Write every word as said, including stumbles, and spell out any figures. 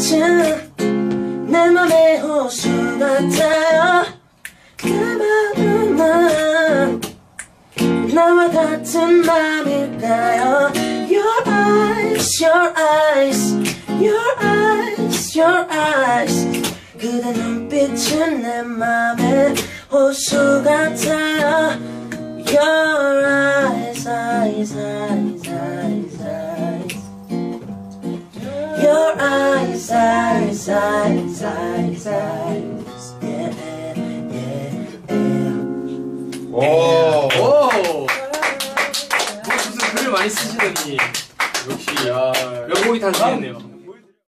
눈빛은 내 맘의 호수 같아요. 내 마음은 나와 같은 맘일까요? Your eyes, your eyes, your eyes, your eyes. 그대 눈빛은 내 맘의 호수 같아요. Your eyes, eyes, eyes, eyes, eyes. Your eyes, eyes, eyes, eyes, eyes. Yeah, yeah, yeah. 오, 오. 무슨 글을 많이 쓰시더니 역시 야, 명곡이 탄생했네요.